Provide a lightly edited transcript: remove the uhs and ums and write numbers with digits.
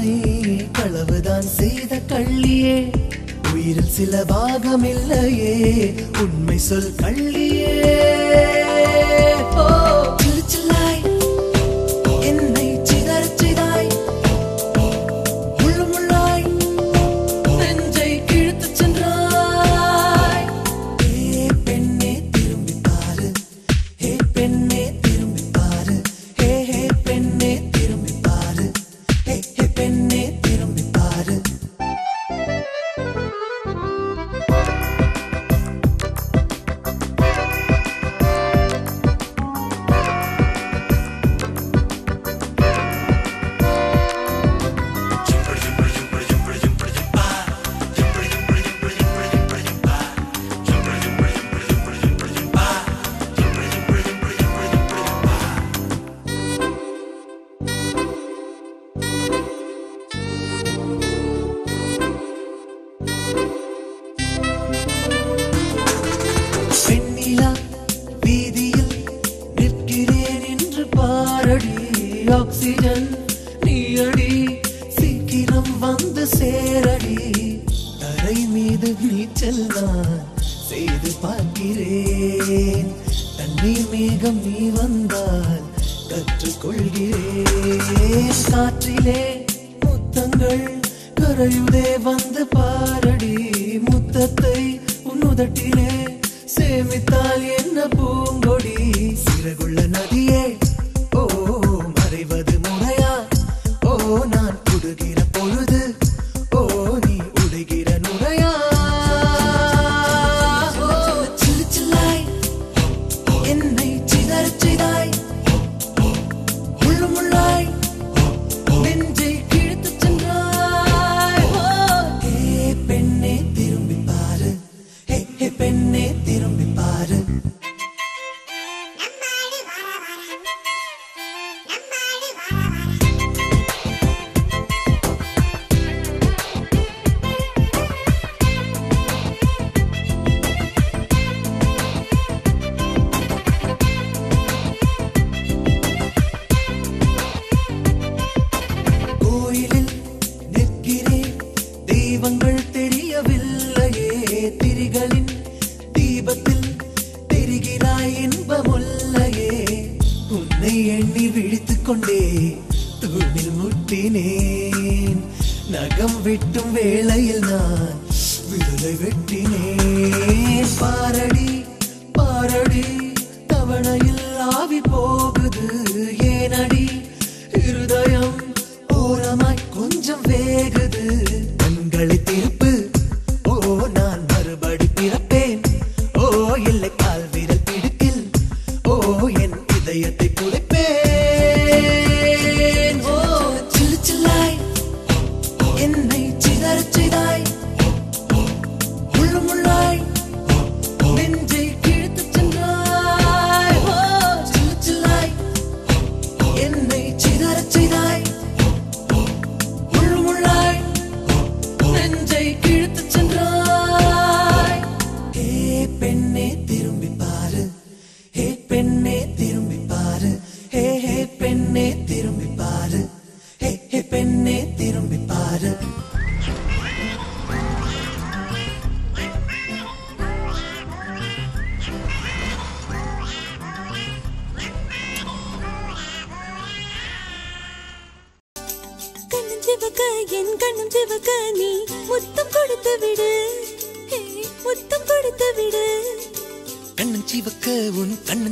நீ களவுதான் செய்த கள்ளியே, உயிரில் சில பாகம் இல்லையே, உண்மை சொல் கள்ளியே. சில்லாய் என்னை சிதறச் செய்தாய், முள்ளுமுள்ளாய் நெஞ்சை கிழித்துச் சென்றாய். ஏ பெண்ணே திரும்பி பாரு, ஏ பெண்ணே திரும்பி பாரு, ஏ பெண்ணே திரும்பி பாரு, ஏ பெண்ணே திரும்பி பாரு. பெண்ணிலா வீதியில் நிற்கிறேன் என்று பாரடி, ஆக்சிஜன் நீயடி, சீக்கிரம் வந்து சேரடி. தரை மீது நீச்சல் நான் செய்து பார்க்கிறேன், தண்ணீர் மேகம் நீ வந்தால் கற்றுக்கொள்கிறேன். காற்றிலே முத்தங்கள் கரையுதே வந்து பாரடி, முத்தத்தை உன்னுதட்டிலே சேமித்தால் என்ன பூங்கொடி. சிறகுள்ள நதியே ஓ மறைவது முறையா, ஓ நான் குடுகிற பொழுது ஓ நீ உடைகிற நுரையா. சில்லாய் என்னை சிதறச் செய்தாய், முள்ளுமுள்ளாய் நெஞ்சை கிழித்துச் சென்றாய். ஏ பெண்ணே திரும்பி பாரு, ஏ பெண்ணே திரும்பி பாரு. கோயிலில் நிற்கிறேன், தெய்வங்கள் தெரியவில்லையே, திரிகளின் தீபத்தில் தெரிகிறாய் இன்பமுல்லையே. உன்னை எண்ணி விழித்துக் கொண்டே தூணில் முட்டினேன், நகம் வெட்டும் வேளையில் நான் விரலை வெட்டினேன். பாரடி பாரடி தவணையில் ஆவி போகுது, ஏனடி இருதயம் ஓரமாய் கொஞ்சம் வேகுது. கண்களை திருப்பு ஓ நான் மறுபடி பிறப்பேன், ஓ இல்லை கால் விரல் பிடிக்கில் ஓ என் இதயத்தை புதைப்பேன். ஓ சில்லாய் என்னை சிதறச் செய்தாய், முள்ளுமுள்ளாய் நெஞ்சை கிழித்துச் சென்றாய். ஓ சில்லாய் என்னை சிதறச் செய்தாய், முள்ளுமுள்ளாய் நெஞ்சை கிழித்துச் சென்றாய். ஏ பெண்ணே திரும்பி பாரு, ஏ பெண்ணே திரும்பி பாரு, ஏ பெண்ணே திரும்பி பாரு, ஏ பெண்ணே திரும்பி பாரு. கண்ணும் சிவக்க என் கண்ணும் சிவக்க நீ முத்தம் கொடுத்து விடு, முத்தம் கொடுத்து விடு. கண்ணன் சிவக்க உன் கண்ணன்